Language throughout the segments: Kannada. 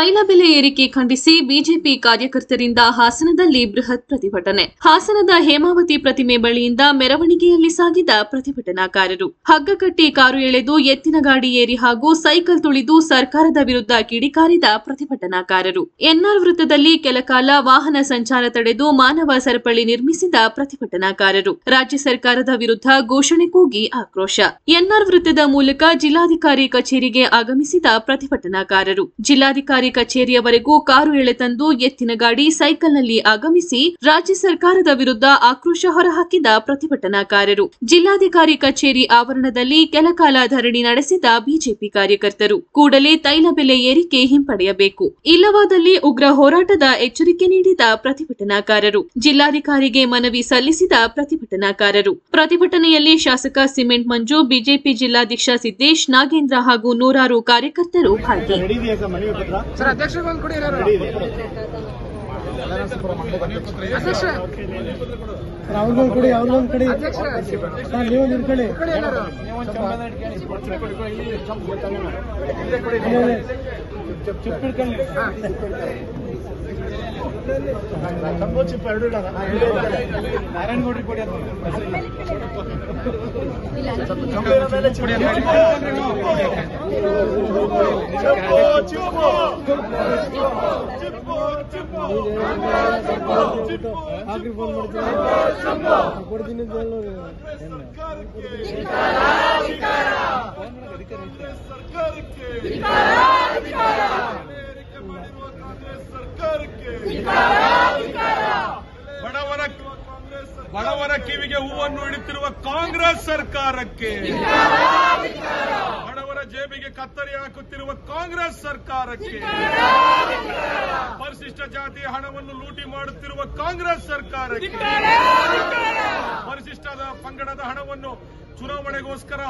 ತೈಲ ಬೆಲೆ ಏರಿಕೆ ಖಂಡಿಸಿ ಬಿಜೆಪಿ ಕಾರ್ಯಕರ್ತರಿಂದ ಹಾಸನದಲ್ಲಿ ಬೃಹತ್ ಪ್ರತಿಭಟನೆ. ಹಾಸನದ ಹೇಮಾವತಿ ಪ್ರತಿಮೆ ಬಳಿಯಿಂದ ಮೆರವಣಿಗೆಯಲ್ಲಿ ಸಾಗಿದ ಪ್ರತಿಭಟನಾಕಾರರು ಹಗ್ಗ ಕಟ್ಟಿ ಕಾರು ಎಳೆದು ಎತ್ತಿನ ಗಾಡಿ ಏರಿ ಹಾಗೂ ಸೈಕಲ್ ತುಳಿದು ಸರ್ಕಾರದ ವಿರುದ್ಧ ಕಿಡಿಕಾರಿದ ಪ್ರತಿಭಟನಾಕಾರರು. ಎನ್ಆರ್ ವೃತ್ತದಲ್ಲಿ ಕೆಲಕಾಲ ವಾಹನ ಸಂಚಾರ ತಡೆದು ಮಾನವ ಸರಪಳಿ ನಿರ್ಮಿಸಿದ ಪ್ರತಿಭಟನಾಕಾರರು ರಾಜ್ಯ ಸರ್ಕಾರದ ವಿರುದ್ಧ ಘೋಷಣೆ ಕೂಗಿ ಆಕ್ರೋಶ. ಎನ್ಆರ್ ವೃತ್ತದ ಮೂಲಕ ಜಿಲ್ಲಾಧಿಕಾರಿ ಕಚೇರಿಗೆ ಆಗಮಿಸಿದ ಪ್ರತಿಭಟನಾಕಾರರು ಜಿಲ್ಲಾಧಿಕಾರಿ ಕಚೇರಿಯವರೆಗೂ ಕಾರು ಎಳೆತಂದು ಎತ್ತಿನ ಗಾಡಿ ಸೈಕಲ್ನಲ್ಲಿ ಆಗಮಿಸಿ ರಾಜ್ಯ ಸರ್ಕಾರದ ವಿರುದ್ಧ ಆಕ್ರೋಶ ಹೊರಹಾಕಿದ ಪ್ರತಿಭಟನಾಕಾರರು ಜಿಲ್ಲಾಧಿಕಾರಿ ಕಚೇರಿ ಆವರಣದಲ್ಲಿ ಕೆಲಕಾಲ ಧರಣಿ ನಡೆಸಿದ ಬಿಜೆಪಿ ಕಾರ್ಯಕರ್ತರು ಕೂಡಲೇ ತೈಲ ಬೆಲೆ ಏರಿಕೆ ಹಿಂಪಡೆಯಬೇಕು, ಇಲ್ಲವಾದಲ್ಲಿ ಉಗ್ರ ಹೋರಾಟದ ಎಚ್ಚರಿಕೆ ನೀಡಿದ ಪ್ರತಿಭಟನಾಕಾರರು ಜಿಲ್ಲಾಧಿಕಾರಿಗೆ ಮನವಿ ಸಲ್ಲಿಸಿದ ಪ್ರತಿಭಟನಾಕಾರರು. ಪ್ರತಿಭಟನೆಯಲ್ಲಿ ಶಾಸಕ ಸಿಮೆಂಟ್ ಮಂಜು, ಬಿಜೆಪಿ ಜಿಲ್ಲಾಧ್ಯಕ್ಷ ಸಿದ್ದೇಶ್, ನಾಗೇಂದ್ರ ಹಾಗೂ ನೂರಾರು ಕಾರ್ಯಕರ್ತರು ಭಾಗಿ. ಸರ್ ಅಧ್ಯಕ್ಷರು ಬಂದು ಕೊಡಿ. ಅವ್ರಿಗೊಂದು ಕೊಡಿ, ಅವ್ರಿಗೊಂದು ಕೊಡಿ. ಸರ್ ನೀವು ನಿಂತ್ಕೊಳ್ಳಿ. ಚಿಪ್ ಎರಡು ನಾರಾಯಣಗೌಡ್ರಿಗೆ ಕೊಡಿ. ಆಗಿ ಫೋನ್ ಕೊಡ್ತೀನಿ ಬಡವರ ಕಿವಿಗೆ ಹೂವನ್ನು ಇಡುತ್ತಿರುವ ಕಾಂಗ್ರೆಸ್ ಸರ್ಕಾರಕ್ಕೆ, ಬಡವರ ಜೇಬಿಗೆ ಕತ್ತರಿ ಹಾಕುತ್ತಿರುವ ಕಾಂಗ್ರೆಸ್ ಸರ್ಕಾರಕ್ಕೆ, ಪರಿಶಿಷ್ಟ ಜಾತಿಯ ಹಣವನ್ನು ಲೂಟಿ ಮಾಡುತ್ತಿರುವ ಕಾಂಗ್ರೆಸ್ ಸರ್ಕಾರಕ್ಕೆ, ಪರಿಶಿಷ್ಟ ಪಂಗಡದ ಹಣವನ್ನು ಚುನಾವಣೆಗೋಸ್ಕರ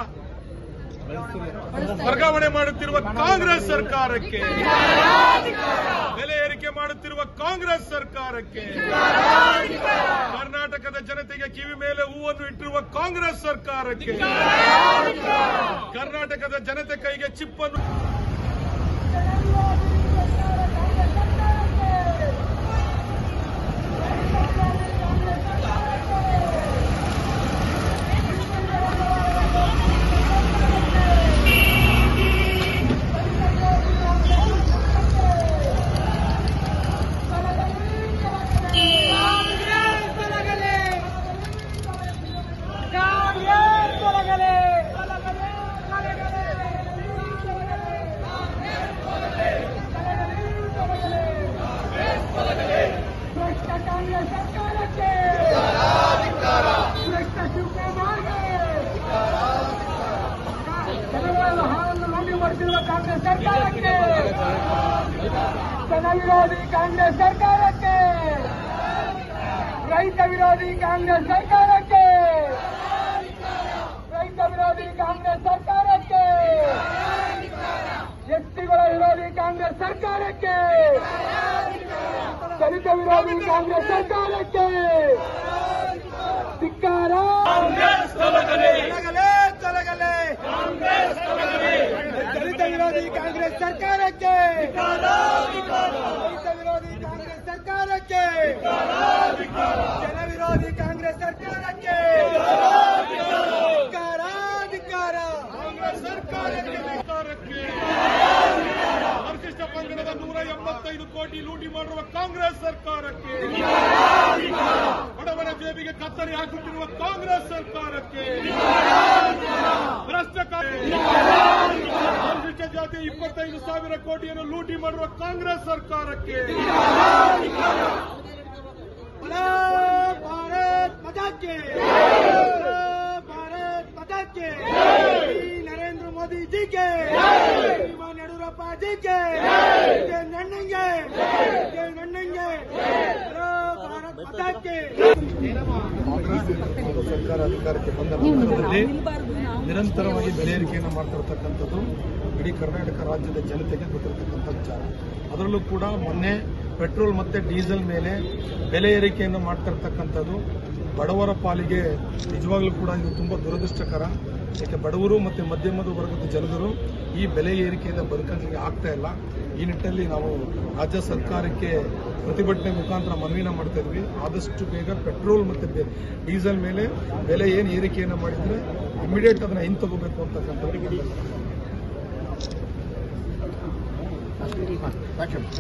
ವರ್ಗಾವಣೆ ಮಾಡುತ್ತಿರುವ ಕಾಂಗ್ರೆಸ್ ಸರ್ಕಾರಕ್ಕೆ, ಬೆಲೆ ಏರಿಕೆ ಮಾಡುತ್ತಿರುವ ಕಾಂಗ್ರೆಸ್ ಸರ್ಕಾರಕ್ಕೆ, ಕರ್ನಾಟಕದ ಜನತೆಗೆ ಕಿವಿ ಮೇಲೆ ಹೂವನ್ನು ಇಟ್ಟಿರುವ ಕಾಂಗ್ರೆಸ್ ಸರ್ಕಾರಕ್ಕೆ, ಕರ್ನಾಟಕದ ಜನತೆ ಕೈಗೆ ಚಿಪ್ಪನ್ನು ಕಾಂಗ್ರೆಸ್ ಸರ್ಕಾರಕ್ಕೆ, ಜನ ವಿರೋಧಿ ಕಾಂಗ್ರೆಸ್ ಸರ್ಕಾರಕ್ಕೆ, ರೈತ ವಿರೋಧಿ ಕಾಂಗ್ರೆಸ್ ಸರ್ಕಾರಕ್ಕೆ, ರೈತ ವಿರೋಧಿ ಕಾಂಗ್ರೆಸ್ ಸರ್ಕಾರಕ್ಕೆ, ಎಸ್ಟಿಗಳ ವಿರೋಧಿ ಕಾಂಗ್ರೆಸ್ ಸರ್ಕಾರಕ್ಕೆ, ದಲಿತ ವಿರೋಧಿ ಕಾಂಗ್ರೆಸ್ ಸರ್ಕಾರಕ್ಕೆ ಧಿಕ್ಕಾರ. ದಲಿತ ವಿರೋಧಿ ಕಾಂಗ್ರೆಸ್ ಸರ್ಕಾರಕ್ಕೆ, ರೈತ ವಿರೋಧಿ ಕಾಂಗ್ರೆಸ್ ಸರ್ಕಾರಕ್ಕೆ, ಜನ ವಿರೋಧಿ ಕಾಂಗ್ರೆಸ್ ಸರ್ಕಾರಕ್ಕೆ ಧಿಕ್ಕಾರ, ಧಿಕ್ಕಾರ. ಕಾಂಗ್ರೆಸ್ ಸರ್ಕಾರಕ್ಕೆ, ಪರಿಶಿಷ್ಟ ಪಂಗಡದ 185 ಕೋಟಿ ಲೂಟಿ ಮಾಡಿರುವ ಕಾಂಗ್ರೆಸ್ ಸರ್ಕಾರಕ್ಕೆ, ಬಡವರ ಜೇಬಿಗೆ ಕತ್ತರಿ ಹಾಕುತ್ತಿರುವ ಕಾಂಗ್ರೆಸ್ ಸರ್ಕಾರಕ್ಕೆ, ಪರಿಶಿಷ್ಟ ಜಾತಿ 25,000 ಕೋಟಿಯನ್ನು ಲೂಟಿ ಮಾಡುವ ಕಾಂಗ್ರೆಸ್ ಸರ್ಕಾರಕ್ಕೆ, ಭಾರತ್ ಮಾತಾಕ್ಕೆ, ಭಾರತ್ ಮಾತಾಕ್ಕೆ, ನರೇಂದ್ರ ಮೋದಿ ಜಿ ಕೆ, ಯಡಿಯೂರಪ್ಪ ಜಿ ಕೆ, ನನ್ನಂಗೆ ನನ್ನಂಗೆ, ಭಾರತ್ ಮಾತಾಕ್ಕೆ. ಸರ್ಕಾರ ಅಧಿಕಾರಕ್ಕೆ ಬಂದ ನಂತರದಲ್ಲಿ ನಿರಂತರವಾಗಿ ಬೆಲೆ ಏರಿಕೆಯನ್ನು ಮಾಡ್ತಿರ್ತಕ್ಕಂಥದ್ದು ಇಡೀ ಕರ್ನಾಟಕ ರಾಜ್ಯದ ಜನತೆಗೆ ಗೊತ್ತಿರತಕ್ಕಂಥ ವಿಚಾರ. ಅದರಲ್ಲೂ ಕೂಡ ಮೊನ್ನೆ ಪೆಟ್ರೋಲ್ ಮತ್ತೆ ಡೀಸೆಲ್ ಮೇಲೆ ಬೆಲೆ ಏರಿಕೆಯನ್ನು ಮಾಡ್ತಿರ್ತಕ್ಕಂಥದ್ದು ಬಡವರ ಪಾಲಿಗೆ ನಿಜವಾಗ್ಲೂ ಕೂಡ ಇದು ತುಂಬಾ ದುರದೃಷ್ಟಕರ. ಯಾಕೆ ಬಡವರು ಮತ್ತು ಮಧ್ಯಮದ ವರ್ಗದ ಜನರು ಈ ಬೆಲೆ ಏರಿಕೆಯಿಂದ ಬದುಕಲಿಕ್ಕೆ ಆಗ್ತಾ ಇಲ್ಲ. ಈ ನಿಟ್ಟಿನಲ್ಲಿ ನಾವು ರಾಜ್ಯ ಸರ್ಕಾರಕ್ಕೆ ಪ್ರತಿಭಟನೆ ಮುಖಾಂತರ ಮನವಿನ ಮಾಡ್ತಾ ಇದ್ವಿ. ಆದಷ್ಟು ಬೇಗ ಪೆಟ್ರೋಲ್ ಮತ್ತು ಡೀಸೆಲ್ ಮೇಲೆ ಬೆಲೆ ಏನು ಏರಿಕೆಯನ್ನು ಮಾಡಿದರೆ ಇಮಿಡಿಯೇಟ್ ಅದನ್ನು ಹಿಂತಗೋಬೇಕು ಅಂತಕ್ಕಂಥದ್ದು.